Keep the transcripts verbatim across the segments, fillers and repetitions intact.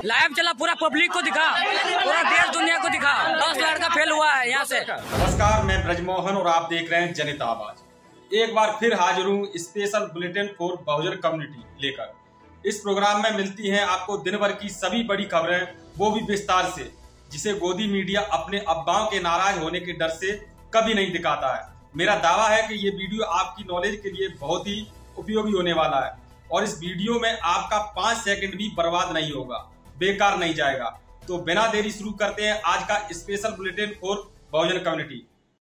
Live चला, पूरा public को दिखा, पूरा देश दुनिया को दिखा। दस लड़का फेल हुआ है यहाँ से। नमस्कार, मैं ब्रजमोहन और आप देख रहे हैं जनता आवाज। एक बार फिर हाजिर हूँ special bulletin for Bahujan community लेकर। इस प्रोग्राम में मिलती हैं आपको दिन भर की सभी बड़ी खबरें, वो भी विस्तार से, जिसे गोदी मीडिया अपने अफवाहों के नाराज होने के डर से कभी नहीं दिखाता है। मेरा दावा है कि ये वीडियो आपकी नॉलेज के लिए बहुत ही उपयोगी होने वाला है और इस वीडियो में आपका पांच सेकंड भी बर्बाद नहीं होगा, बेकार नहीं जाएगा। तो बिना देरी शुरू करते हैं आज का special bulletin for Bahujan community.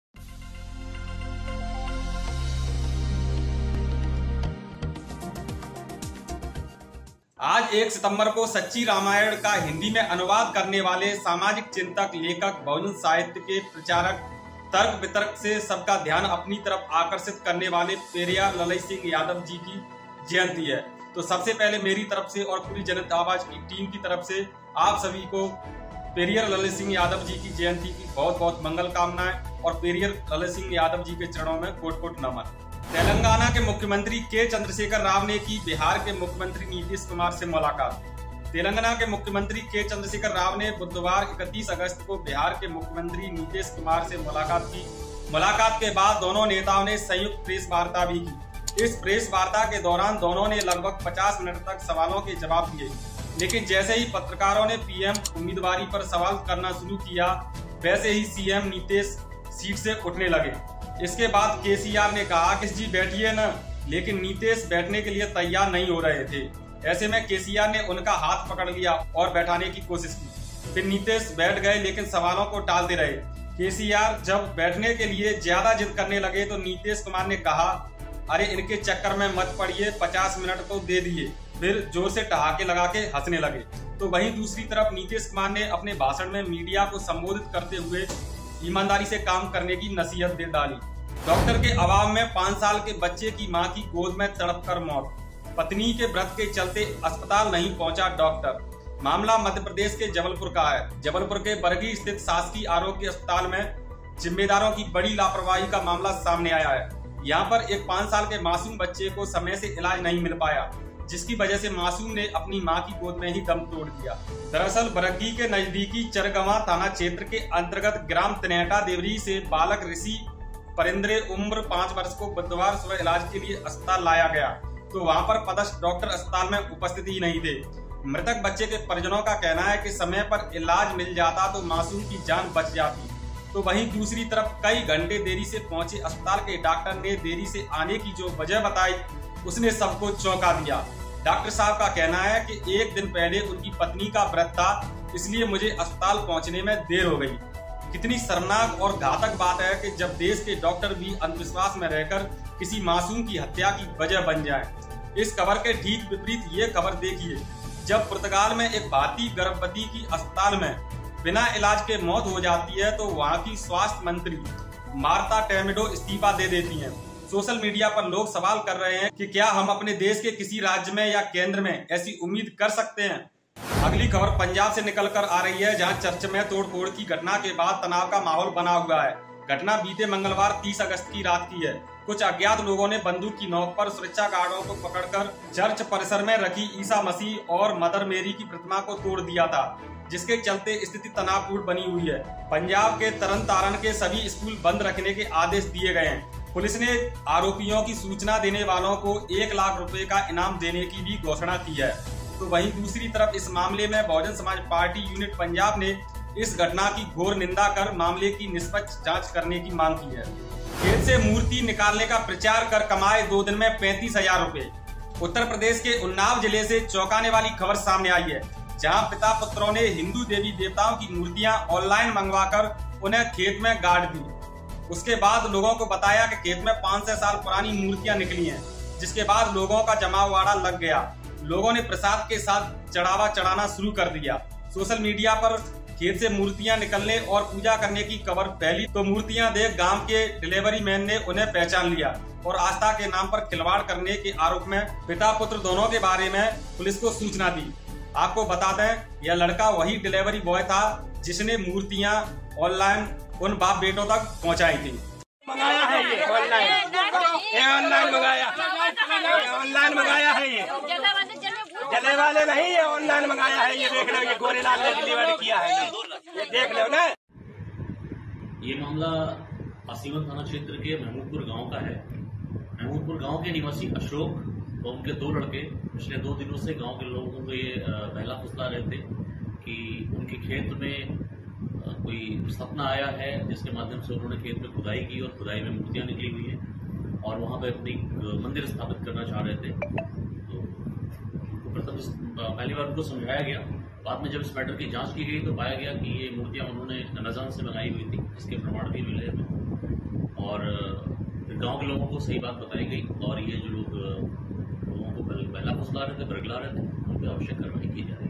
आज एक सितंबर को सच्ची रामायण का हिंदी में अनुवाद करने वाले सामाजिक चिंतक, लेखक, बहुजन साहित्य के प्रचारक, तर्क वितर्क से सबका ध्यान अपनी तरफ आकर्षित करने वाले पेरियार ललई सिंह यादव जी की जयंती है। तो सबसे पहले मेरी तरफ से और पूरी जनता आवाज की टीम की तरफ से आप सभी को पेरियार ललई सिंह यादव जी की जयंती की बहुत बहुत मंगल कामनाएं और पेरियार ललई सिंह यादव जी के चरणों में कोट कोट नमन। तेलंगाना के मुख्यमंत्री के चंद्रशेखर राव ने की बिहार के मुख्यमंत्री नीतीश कुमार से मुलाकात। तेलंगाना के मुख्यमंत्री के चंद्रशेखर राव ने बुधवार इकतीस अगस्त को बिहार के मुख्यमंत्री नीतीश कुमार से मुलाकात की। मुलाकात के बाद दोनों नेताओं ने संयुक्त प्रेस वार्ता भी की। इस प्रेस वार्ता के दौरान दोनों ने लगभग पचास मिनट तक सवालों के जवाब दिए, लेकिन जैसे ही पत्रकारों ने पीएम उम्मीदवारी पर सवाल करना शुरू किया, वैसे ही सीएम नीतीश सीट से उठने लगे। इसके बाद केसीआर ने कहा कि जी बैठिए न, लेकिन नीतीश बैठने के लिए तैयार नहीं हो रहे थे। ऐसे में केसीआर ने उनका हाथ पकड़ लिया और बैठाने की कोशिश की। फिर नीतीश बैठ गए, लेकिन सवालों को टालते रहे। केसीआर जब बैठने के लिए ज्यादा जिद करने लगे तो नीतीश कुमार ने कहा, अरे इनके चक्कर में मत पड़िए, पचास मिनट तो दे दिए। फिर जोर से ठहाके लगा के हंसने लगे। तो वहीं दूसरी तरफ नीतीश कुमार ने अपने भाषण में मीडिया को संबोधित करते हुए ईमानदारी से काम करने की नसीहत दे डाली। डॉक्टर के अभाव में पांच साल के बच्चे की मां की गोद में तड़पकर मौत। पत्नी के व्रत के चलते अस्पताल नहीं पहुंचा डॉक्टर। मामला मध्य प्रदेश के जबलपुर का है। जबलपुर के बरगी स्थित शासकीय आरोग्य अस्पताल में जिम्मेदारों की बड़ी लापरवाही का मामला सामने आया है। यहाँ पर एक पांच साल के मासूम बच्चे को समय से इलाज नहीं मिल पाया, जिसकी वजह से मासूम ने अपनी मां की गोद में ही दम तोड़ दिया। दरअसल बरगी के नजदीकी चरगवा थाना क्षेत्र के अंतर्गत ग्राम तनेटा देवरी से बालक ऋषि परिंद्रे उम्र पाँच वर्ष को बुधवार सुबह इलाज के लिए अस्पताल लाया गया, तो वहां पर पदस्थ डॉक्टर अस्पताल में उपस्थित ही नहीं थे। मृतक बच्चे के परिजनों का कहना है कि समय पर इलाज मिल जाता तो मासूम की जान बच जाती। तो वहीं दूसरी तरफ कई घंटे देरी से पहुंचे अस्पताल के डॉक्टर ने देरी से आने की जो वजह बताई, उसने सबको चौंका दिया। डॉक्टर साहब का कहना है कि एक दिन पहले उनकी पत्नी का व्रत था, इसलिए मुझे अस्पताल पहुंचने में देर हो गई। कितनी शर्मनाक और घातक बात है कि जब देश के डॉक्टर भी अंधविश्वास में रहकर किसी मासूम की हत्या की वजह बन जाए। इस खबर के ठीक विपरीत ये खबर देखिए, जब पुर्तगाल में एक भारतीय गर्भवती की अस्पताल में बिना इलाज के मौत हो जाती है, तो वहाँ की स्वास्थ्य मंत्री मार्ता टेमिडो इस्तीफा दे देती हैं। सोशल मीडिया पर लोग सवाल कर रहे हैं कि क्या हम अपने देश के किसी राज्य में या केंद्र में ऐसी उम्मीद कर सकते हैं। अगली खबर पंजाब से निकल कर आ रही है, जहां चर्च में तोड़फोड़ की घटना के बाद तनाव का माहौल बना हुआ है। घटना बीते मंगलवार तीस अगस्त की रात की है। कुछ अज्ञात लोगों ने बंदूक की नोक पर सुरक्षा गार्डों को पकड़कर चर्च परिसर में रखी ईसा मसीह और मदर मेरी की प्रतिमा को तोड़ दिया था, जिसके चलते स्थिति तनावपूर्ण बनी हुई है। पंजाब के तरन तारण के सभी स्कूल बंद रखने के आदेश दिए गए हैं। पुलिस ने आरोपियों की सूचना देने वालों को एक लाख रुपए का इनाम देने की भी घोषणा की है। तो वहीं दूसरी तरफ इस मामले में बहुजन समाज पार्टी यूनिट पंजाब ने इस घटना की घोर निंदा कर मामले की निष्पक्ष जांच करने की मांग की है। खेत से मूर्ति निकालने का प्रचार कर कमाए दो दिन में पैंतीस हजार रूपए। उत्तर प्रदेश के उन्नाव जिले से चौंकाने वाली खबर सामने आई है, जहां पिता पुत्रों ने हिंदू देवी देवताओं की मूर्तियां ऑनलाइन मंगवाकर उन्हें खेत में गाड़ दी। उसके बाद लोगों को बताया कि खेत में पाँच सौ साल पुरानी मूर्तियां निकली हैं, जिसके बाद लोगों का जमावड़ा लग गया। लोगों ने प्रसाद के साथ चढ़ावा चढ़ाना शुरू कर दिया। सोशल मीडिया पर खेत से मूर्तियां निकलने और पूजा करने की खबर फैली, तो मूर्तियां देख गांव के डिलीवरी मैन ने उन्हें पहचान लिया और आस्था के नाम पर खिलवाड़ करने के आरोप में पिता पुत्र दोनों के बारे में पुलिस को सूचना दी। आपको बता दें, यह लड़का वही डिलीवरी बॉय था जिसने मूर्तियां ऑनलाइन उन बाप बेटों तक पहुंचाई थी। मंगाया है ये ऑनलाइन, ये ऑनलाइन मंगाया, ऑनलाइन मंगाया है ये। गले वाले नहीं, ये ऑनलाइन मंगाया है। ये देख लो, ये गोरेलाल ने डिलीवर किया है, ये देख लो ना। ये मामला पासीवत थाना क्षेत्र के महमूदपुर गांव का है। महमूदपुर गांव के निवासी अशोक और उनके दो लड़के पिछले दो दिनों से गांव के लोगों को ये बहला फुसला रहे थे कि उनके खेत में कोई सपना आया है, जिसके माध्यम से उन्होंने खेत में खुदाई की और खुदाई में मूर्तियां निकली हुई हैं और वहां पर अपनी मंदिर स्थापित करना चाह रहे थे। तो प्रथम पहली बार उनको समझाया गया, बाद में जब इस मैटर की जांच की गई तो पाया गया कि ये मूर्तियां उन्होंने नजान से बनाई हुई थी, इसके प्रमाण भी मिले हमें और गांव के लोगों को सही बात बताई गई और ये जो लोग लोगों को पहला फुसला रहे थे, बरगला रहे थे, उन पर आवश्यक कार्रवाई की जा रही है।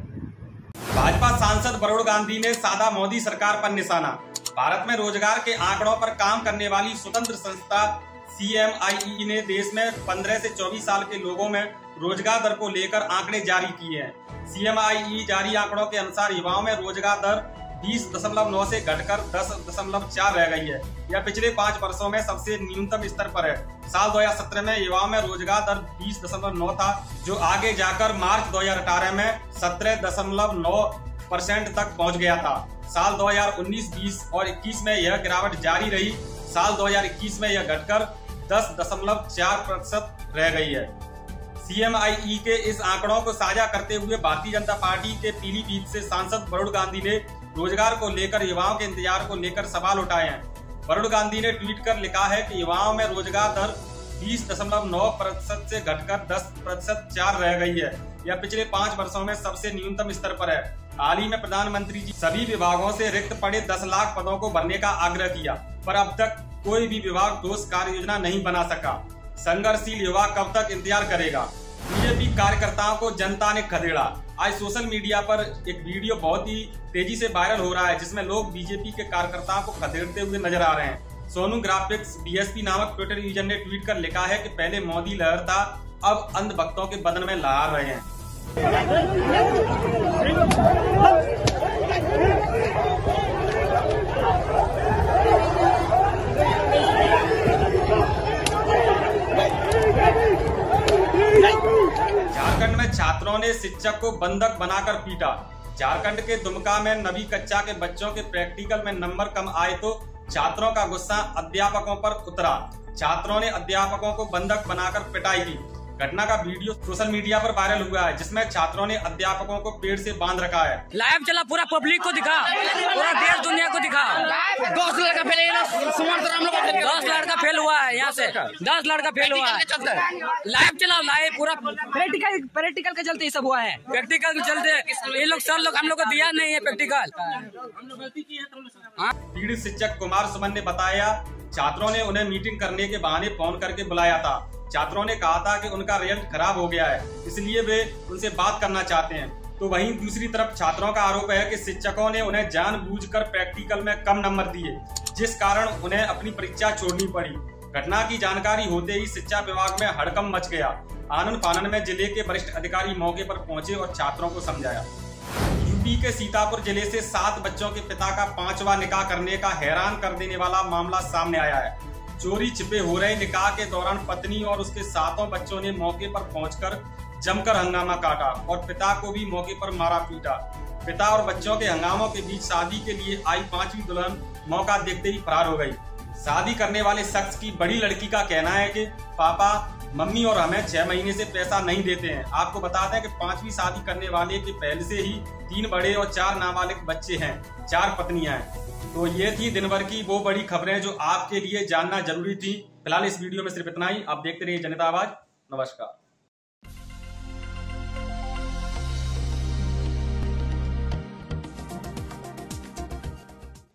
भाजपा सांसद वरुण गांधी ने साधा मोदी सरकार पर निशाना। भारत में रोजगार के आंकड़ों पर काम करने वाली स्वतंत्र संस्था सी एम आई ई ने देश में पंद्रह से चौबीस साल के लोगों में रोजगार दर को लेकर आंकड़े जारी किए हैं। सी एम आई ई जारी आंकड़ों के अनुसार युवाओं में रोजगार दर बीस दशमलव नौ से घटकर दस दशमलव चार रह गई है। यह पिछले पांच वर्षों में सबसे न्यूनतम स्तर पर है। साल दो हजार सत्रह में युवाओं में रोजगार दर बीस दशमलव नौ था, जो आगे जाकर मार्च दो हजार अठारह में सत्रह दशमलव नौ परसेंट तक पहुंच गया था। साल दो हजार उन्नीस बीस और इक्कीस में यह गिरावट जारी रही। साल दो हजार इक्कीस में यह घटकर दस दशमलव चार प्रतिशत रह गई है। सी एम आई ई के इस आंकड़ों को साझा करते हुए भारतीय जनता पार्टी के पीलीभीत से सांसद वरुण गांधी ने रोजगार को लेकर युवाओं के इंतजार को लेकर सवाल उठाए हैं। वरुण गांधी ने ट्वीट कर लिखा है कि युवाओं में रोजगार दर बीस दशमलव नौ प्रतिशत से घटकर दस प्रतिशत चार रह गई है। यह पिछले पांच वर्षों में सबसे न्यूनतम स्तर पर है। हाल ही में प्रधानमंत्री जी सभी विभागों से रिक्त पड़े दस लाख पदों को भरने का आग्रह किया, पर अब तक कोई भी विभाग ठोस कार्य योजना नहीं बना सका। संघर्षशील युवा कब तक इंतजार करेगा? बीजेपी कार्यकर्ताओं को जनता ने खदेड़ा। आज सोशल मीडिया पर एक वीडियो बहुत ही तेजी से वायरल हो रहा है, जिसमें लोग बीजेपी के कार्यकर्ताओं को खदेड़ते हुए नजर आ रहे हैं। Sonu graphics B S P नामक ट्विटर यूजर ने ट्वीट कर लिखा है कि पहले मोदी लहर था, अब अंधभक्तों के बदन में लहर रहे हैं। झारखंड में छात्रों ने शिक्षक को बंधक बनाकर पीटा। झारखंड के दुमका में नवी कक्षा के बच्चों के प्रैक्टिकल में नंबर कम आए तो छात्रों का गुस्सा अध्यापकों पर उतरा। छात्रों ने अध्यापकों को बंधक बनाकर पिटाई की। घटना का वीडियो सोशल मीडिया पर वायरल हुआ है, जिसमें छात्रों ने अध्यापकों को पेड़ से बांध रखा है। लाइव चला, पूरा पब्लिक को दिखा, पूरा देश दुनिया को दिखा। दस लड़का फेल दस लड़का फेल हुआ है, यहाँ से दस लड़का फेल हुआ है। लाइव चला, लाइव पूरा प्रैक्टिकल प्रैक्टिकल के चलते ये सब हुआ है। प्रैक्टिकल के चलते ये लोग सर लोग हम लोग को दिया नहीं है प्रैक्टिकल। पीड़ित शिक्षक कुमार सुमन ने बताया, छात्रों ने उन्हें मीटिंग करने के बहाने फोन करके बुलाया था। छात्रों ने कहा था कि उनका रिजल्ट खराब हो गया है, इसलिए वे उनसे बात करना चाहते हैं। तो वहीं दूसरी तरफ छात्रों का आरोप है कि शिक्षकों ने उन्हें जानबूझकर प्रैक्टिकल में कम नंबर दिए, जिस कारण उन्हें अपनी परीक्षा छोड़नी पड़ी। घटना की जानकारी होते ही शिक्षा विभाग में हड़कंप मच गया। आनन फानन में जिले के वरिष्ठ अधिकारी मौके पर पहुंचे और छात्रों को समझाया। यूपी के सीतापुर जिले से सात बच्चों के पिता का पांचवा निकाह करने का हैरान कर देने वाला मामला सामने आया है। चोरी छिपे हो रहे निकाह के दौरान पत्नी और उसके सातों बच्चों ने मौके पर पहुंचकर जमकर हंगामा काटा और पिता को भी मौके पर मारा पीटा। पिता और बच्चों के हंगामों के बीच शादी के लिए आई पांचवी दुल्हन मौका देखते ही फरार हो गई। शादी करने वाले शख्स की बड़ी लड़की का कहना है कि पापा, मम्मी और हमें छह महीने से पैसा नहीं देते हैं। आपको बता दें कि पांचवी शादी करने वाले के पहले से ही तीन बड़े और चार नाबालिग बच्चे हैं, चार पत्नियां हैं। तो ये थी दिन भर की वो बड़ी खबरें जो आपके लिए जानना जरूरी थी। फिलहाल इस वीडियो में सिर्फ इतना ही। आप देखते रहिए जनता आवाज। नमस्कार।